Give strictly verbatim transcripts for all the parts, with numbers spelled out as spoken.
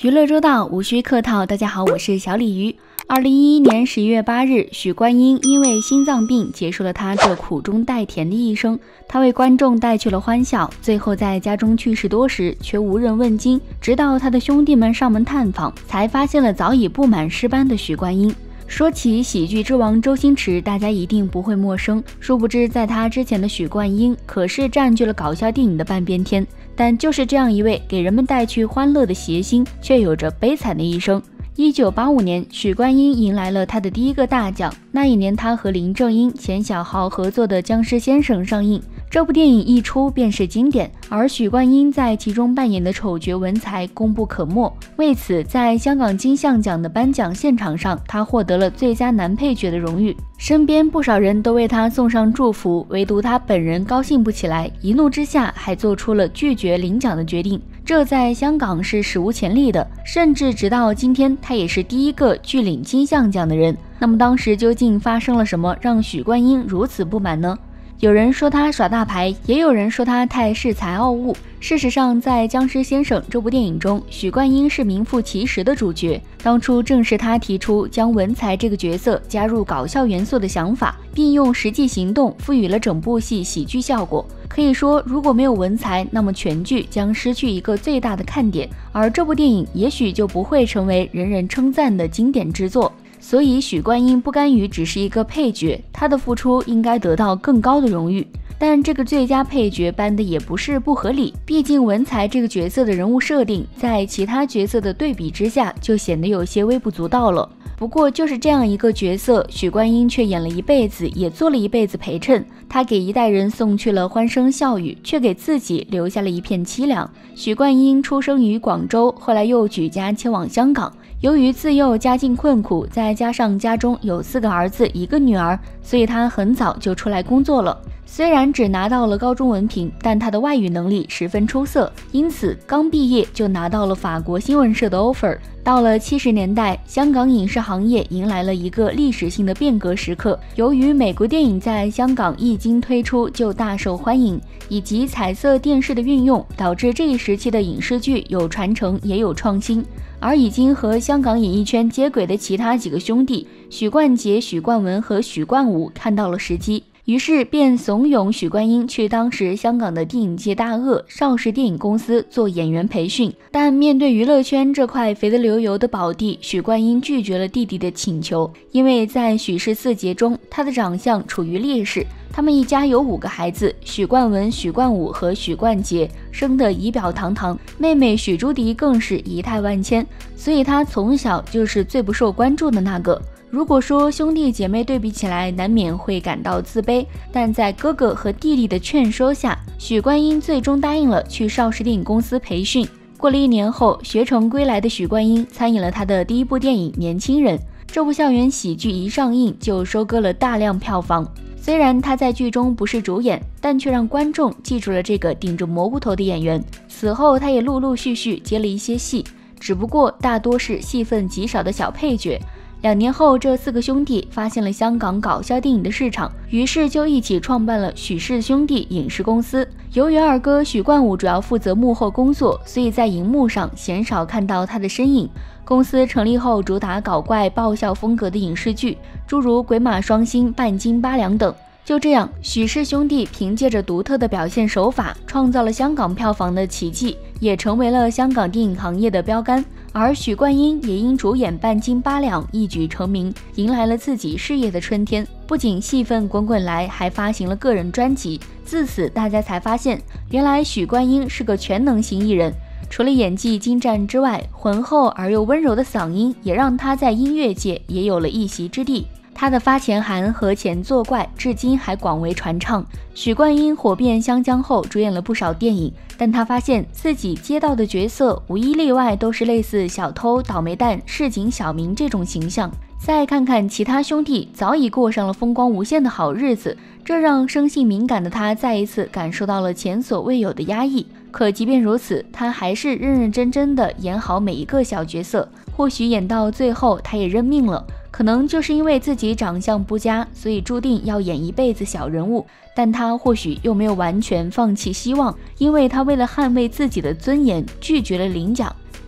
娱乐周到，无需客套。大家好，我是小鲤鱼。二零一一年十一月八日，许冠英因为心脏病结束了他这苦中带甜的一生。他为观众带去了欢笑，最后在家中去世多时，却无人问津。直到他的兄弟们上门探访，才发现了早已布满尸斑的许冠英。说起喜剧之王周星驰，大家一定不会陌生。殊不知，在他之前的许冠英可是占据了搞笑电影的半边天。但就是这样一位给人们带去欢乐的谐星，却有着悲惨的一生。一九八五年，许冠英迎来了他的第一个大奖。那一年，他和林正英、钱小豪合作的《僵尸先生》上映。这部电影一出便是经典，而许冠英在其中扮演的丑角文才功不可没。为此，在香港金像奖的颁奖现场上，他获得了最佳男配角的荣誉。身边不少人都为他送上祝福，唯独他本人高兴不起来，一怒之下还做出了拒绝领奖的决定。这在香港是史无前例的，甚至直到今天，他也是第一个拒领金像奖的人。那么当时究竟发生了什么，让许冠英如此不满呢？有人说他耍大牌，也有人说他太恃才傲物。事实上，在《僵尸先生》这部电影中，许冠英是名副其实的主角。当初正是他提出将文才这个角色加入搞笑元素的想法，并用实际行动赋予了整部戏喜剧效果。可以说，如果没有文才，那么全剧将失去一个最大的看点，而这部电影也许就不会成为人人称赞的经典之作。所以许冠英不甘于只是一个配角，他的付出应该得到更高的荣誉。但这个最佳配角颁的也不是不合理，毕竟文才这个角色的人物设定在其他角色的对比之下就显得有些微不足道了。不过就是这样一个角色，许冠英却演了一辈子，也做了一辈子陪衬。他给一代人送去了欢声笑语，却给自己留下了一片凄凉。许冠英出生于广州，后来又举家迁往香港。由于自幼家境困苦，再加上家中有四个儿子一个女儿，所以他很早就出来工作了。虽然只拿到了高中文凭，但他的外语能力十分出色，因此刚毕业就拿到了法国新闻社的 offer。到了七十年代，香港影视行业迎来了一个历史性的变革时刻。由于美国电影在香港一经推出就大受欢迎，以及彩色电视的运用，导致这一时期的影视剧有传承也有创新。而已经和香港演艺圈接轨的其他几个兄弟许冠杰、许冠文和许冠武看到了时机，于是便怂恿许冠英去当时香港的电影界大鳄邵氏电影公司做演员培训。但面对娱乐圈这块肥得流油的宝地，许冠英拒绝了弟弟的请求，因为在许氏四杰中，他的长相处于劣势。他们一家有五个孩子，许冠文、许冠武和许冠杰生得仪表堂堂，妹妹许朱迪更是仪态万千，所以他从小就是最不受关注的那个。如果说兄弟姐妹对比起来，难免会感到自卑，但在哥哥和弟弟的劝说下，许冠英最终答应了去邵氏电影公司培训。过了一年后，学成归来的许冠英参演了他的第一部电影《年轻人》。这部校园喜剧一上映就收割了大量票房。虽然他在剧中不是主演，但却让观众记住了这个顶着蘑菇头的演员。此后他也陆陆续续接了一些戏，只不过大多是戏份极少的小配角。两年后，这四个兄弟发现了香港搞笑电影的市场，于是就一起创办了许氏兄弟影视公司。由于二哥许冠武主要负责幕后工作，所以在荧幕上鲜少看到他的身影。公司成立后，主打搞怪爆笑风格的影视剧，诸如《鬼马双星》《半斤八两》等。就这样，许氏兄弟凭借着独特的表现手法，创造了香港票房的奇迹，也成为了香港电影行业的标杆。而许冠英也因主演《半斤八两》一举成名，迎来了自己事业的春天。不仅戏份滚滚来，还发行了个人专辑。自此，大家才发现，原来许冠英是个全能型艺人。除了演技精湛之外，浑厚而又温柔的嗓音也让他在音乐界也有了一席之地。他的发钱寒和前作怪至今还广为传唱。许冠英火遍湘江后，主演了不少电影，但他发现自己接到的角色无一例外都是类似小偷、倒霉蛋、市井小民这种形象。再看看其他兄弟，早已过上了风光无限的好日子，这让生性敏感的他再一次感受到了前所未有的压抑。可即便如此，他还是认认真真的演好每一个小角色。或许演到最后，他也认命了。可能就是因为自己长相不佳，所以注定要演一辈子小人物。但他或许又没有完全放弃希望，因为他为了捍卫自己的尊严，拒绝了领奖。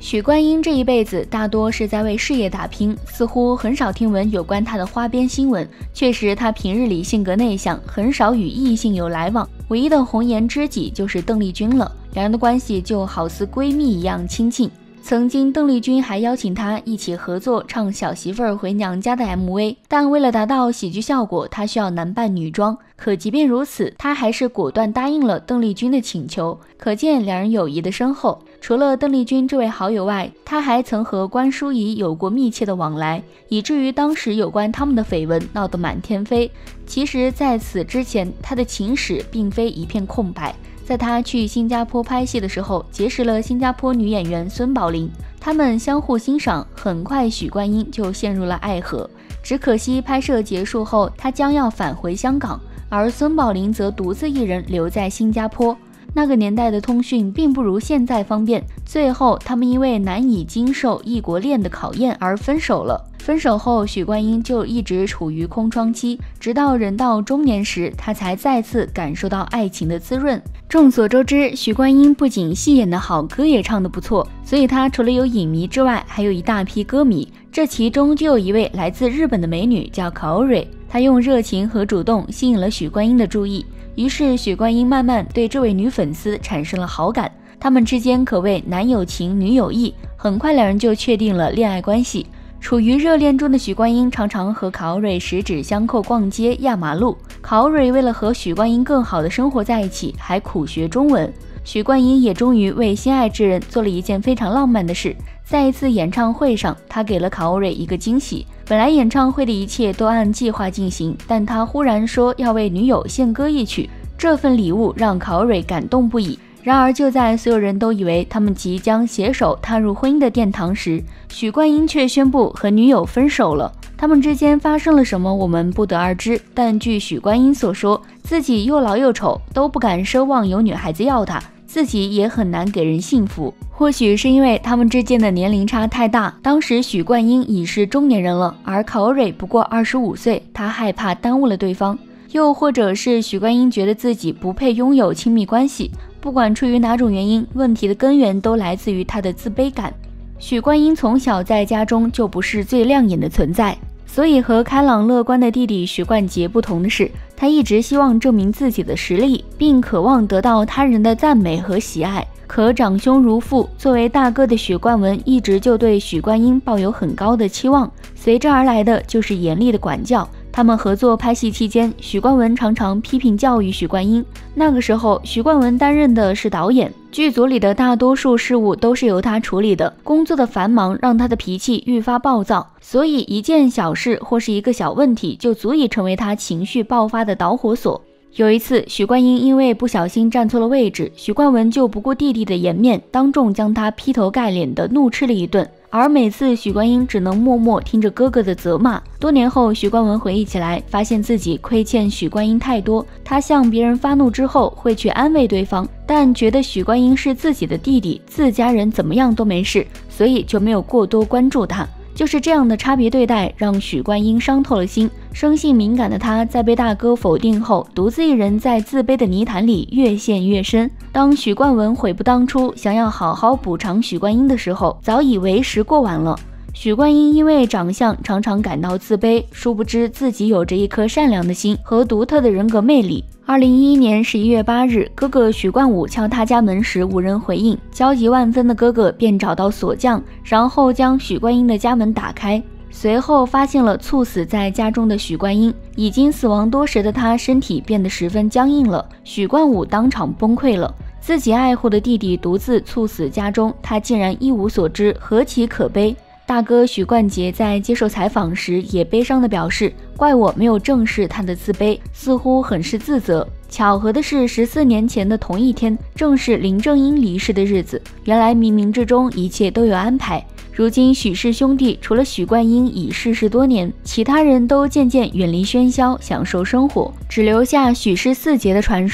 许冠英这一辈子大多是在为事业打拼，似乎很少听闻有关她的花边新闻。确实，她平日里性格内向，很少与异性有来往，唯一的红颜知己就是邓丽君了，两人的关系就好似闺蜜一样亲近。曾经邓丽君还邀请她一起合作唱小媳妇儿回娘家的 M V， 但为了达到喜剧效果，她需要男扮女装。可即便如此，她还是果断答应了邓丽君的请求，可见两人友谊的深厚。除了邓丽君这位好友外，她还曾和关淑怡有过密切的往来，以至于当时有关他们的绯闻闹得满天飞。其实在此之前，她的情史并非一片空白。在他去新加坡拍戏的时候，结识了新加坡女演员孙宝玲，他们相互欣赏，很快许冠英就陷入了爱河。只可惜拍摄结束后，他将要返回香港，而孙宝玲则独自一人留在新加坡。那个年代的通讯并不如现在方便，最后他们因为难以经受异国恋的考验而分手了。分手后，许冠英就一直处于空窗期，直到人到中年时，他才再次感受到爱情的滋润。众所周知，许冠英不仅戏演得好，歌也唱得不错，所以他除了有影迷之外，还有一大批歌迷。这其中就有一位来自日本的美女叫Kaori，她用热情和主动吸引了许冠英的注意，于是许冠英慢慢对这位女粉丝产生了好感，他们之间可谓男有情女有意，很快两人就确定了恋爱关系。处于热恋中的许冠英常常和考蕊十指相扣逛街压马路，考蕊为了和许冠英更好的生活在一起，还苦学中文。许冠英也终于为心爱之人做了一件非常浪漫的事，在一次演唱会上，他给了考蕊一个惊喜。本来演唱会的一切都按计划进行，但他忽然说要为女友献歌一曲，这份礼物让考蕊感动不已。然而就在所有人都以为他们即将携手踏入婚姻的殿堂时，许冠英却宣布和女友分手了。他们之间发生了什么我们不得而知，但据许冠英所说，自己又老又丑，都不敢奢望有女孩子要他，自己也很难给人幸福。或许是因为他们之间的年龄差太大，当时许冠英已是中年人了，而考蕊不过二十五岁，他害怕耽误了对方。又或者是许冠英觉得自己不配拥有亲密关系。不管出于哪种原因，问题的根源都来自于他的自卑感。许冠英从小在家中就不是最亮眼的存在，所以和开朗乐观的弟弟许冠杰不同的是，他一直希望证明自己的实力，并渴望得到他人的赞美和喜爱。可长兄如父，作为大哥的许冠文一直就对许冠英抱有很高的期望，随之而来的就是严厉的管教。他们合作拍戏期间，许冠文常常批评教育许冠英。那个时候，许冠文担任的是导演，剧组里的大多数事务都是由他处理的。工作的繁忙让他的脾气愈发暴躁，所以一件小事或是一个小问题就足以成为他情绪爆发的导火索。有一次，许冠英因为不小心站错了位置，许冠文就不顾弟弟的颜面，当众将他劈头盖脸的怒斥了一顿。而每次许冠英只能默默听着哥哥的责骂。多年后，许冠文回忆起来，发现自己亏欠许冠英太多。他向别人发怒之后，会去安慰对方，但觉得许冠英是自己的弟弟，自家人怎么样都没事，所以就没有过多关注他。就是这样的差别对待，让许冠英伤透了心。生性敏感的他，在被大哥否定后，独自一人在自卑的泥潭里越陷越深。当许冠文悔不当初，想要好好补偿许冠英的时候，早已为时过晚了。许冠英因为长相常常感到自卑，殊不知自己有着一颗善良的心和独特的人格魅力。二零一一年十一月八日，哥哥许冠武敲他家门时无人回应，焦急万分的哥哥便找到锁匠，然后将许冠英的家门打开，随后发现了猝死在家中的许冠英。已经死亡多时的他身体变得十分僵硬了，许冠武当场崩溃了。自己爱护的弟弟独自猝死家中，他竟然一无所知，何其可悲。大哥许冠杰在接受采访时也悲伤地表示，怪我没有正视他的自卑，似乎很是自责。巧合的是，十四年前的同一天，正是林正英离世的日子。原来冥冥之中一切都有安排。如今许氏兄弟除了许冠英已逝世多年，其他人都渐渐远离喧嚣，享受生活，只留下许氏四杰的传说。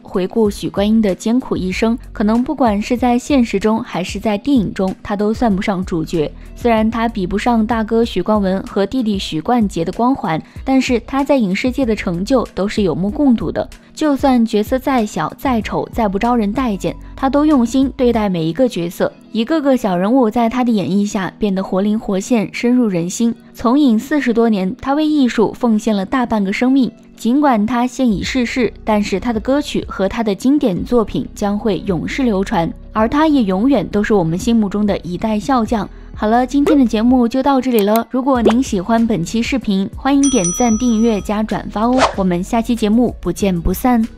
回顾许冠英的艰苦一生，可能不管是在现实中还是在电影中，他都算不上主角。虽然他比不上大哥许冠文和弟弟许冠杰的光环，但是他在影视界的成就都是有目共睹的。就算角色再小、再丑、再不招人待见，他都用心对待每一个角色，一个个小人物在他的演绎下变得活灵活现，深入人心。从影四十多年，他为艺术奉献了大半个生命。尽管他现已逝世，但是他的歌曲和他的经典作品将会永世流传，而他也永远都是我们心目中的一代笑将。好了，今天的节目就到这里了。如果您喜欢本期视频，欢迎点赞、订阅加转发哦。我们下期节目不见不散。